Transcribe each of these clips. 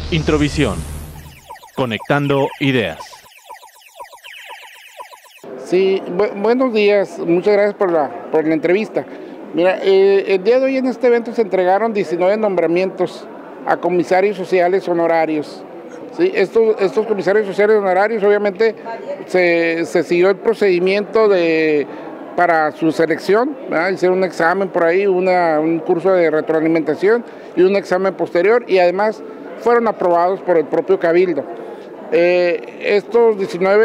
Introvisión. Conectando ideas. Sí, buenos días, muchas gracias por la entrevista. Mira, el día de hoy en este evento se entregaron 19 nombramientos a comisarios sociales honorarios. Sí, estos comisarios sociales honorarios, obviamente se siguió el procedimiento para su selección, ¿verdad? Hicieron un examen por ahí, un curso de retroalimentación y un examen posterior, y además fueron aprobados por el propio Cabildo. Estos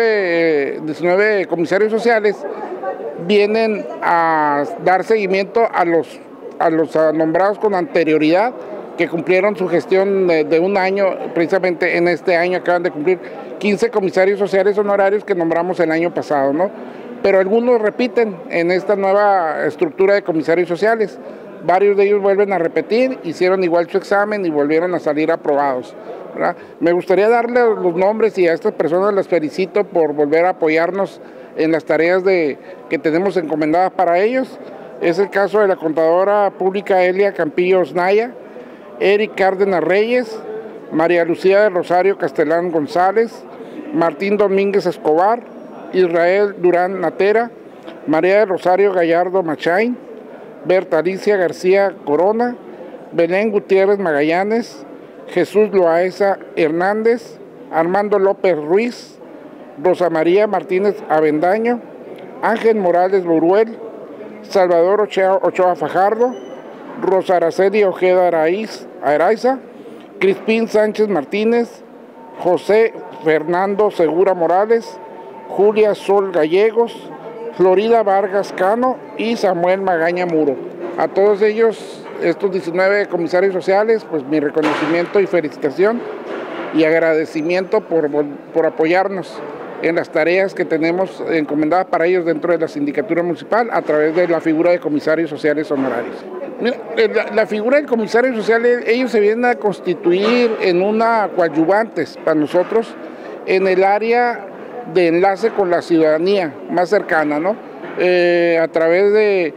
19 comisarios sociales vienen a dar seguimiento a los nombrados con anterioridad, que cumplieron su gestión de un año. Precisamente en este año acaban de cumplir 15 comisarios sociales honorarios que nombramos el año pasado, ¿no? Pero algunos repiten en esta nueva estructura de comisarios sociales. Varios de ellos vuelven a repetir, hicieron igual su examen y volvieron a salir aprobados, ¿verdad? Me gustaría darle los nombres, y a estas personas las felicito por volver a apoyarnos en las tareas que tenemos encomendadas para ellos. Es el caso de la contadora pública Elia Campillo Osnaya, Eric Cárdenas Reyes, María Lucía de Rosario Castellán González, Martín Domínguez Escobar, Israel Durán Natera, María de Rosario Gallardo Machain, Berta Alicia García Corona, Belén Gutiérrez Magallanes, Jesús Loaesa Hernández, Armando López Ruiz, Rosa María Martínez Avendaño, Ángel Morales Buruel, Salvador Ochoa Fajardo, Rosa Araceli Ojeda Araiza, Crispín Sánchez Martínez, José Fernando Segura Morales, Julia Sol Gallegos, Florida Vargas Cano y Samuel Magaña Muro. A todos ellos, estos 19 comisarios sociales, pues mi reconocimiento y felicitación y agradecimiento por apoyarnos en las tareas que tenemos encomendadas para ellos dentro de la sindicatura municipal a través de la figura de comisarios sociales honorarios. Mira, la figura del comisario social, ellos se vienen a constituir en una coadyuvantes para nosotros en el área de enlace con la ciudadanía más cercana, ¿no? A través de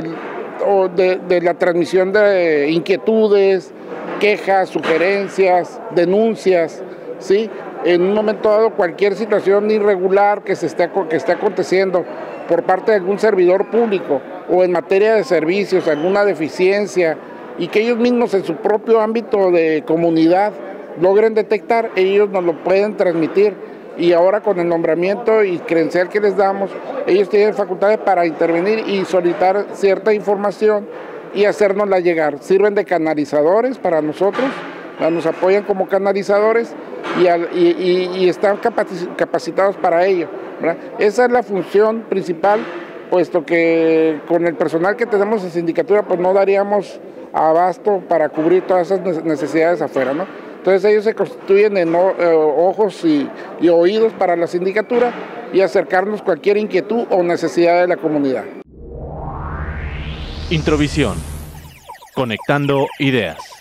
la transmisión de inquietudes, quejas, sugerencias, denuncias, ¿sí? En un momento dado, cualquier situación irregular que esté aconteciendo por parte de algún servidor público o en materia de servicios, alguna deficiencia, y que ellos mismos en su propio ámbito de comunidad logren detectar, ellos nos lo pueden transmitir. Y ahora con el nombramiento y credencial que les damos, ellos tienen facultades para intervenir y solicitar cierta información y hacérnosla llegar. Sirven de canalizadores para nosotros, nos apoyan como canalizadores y están capacitados para ello, ¿verdad? Esa es la función principal, puesto que con el personal que tenemos en sindicatura pues no daríamos abasto para cubrir todas esas necesidades afuera, ¿no? Entonces ellos se constituyen en ojos y oídos para la sindicatura y acercarnos cualquier inquietud o necesidad de la comunidad. Introvisión. Conectando ideas.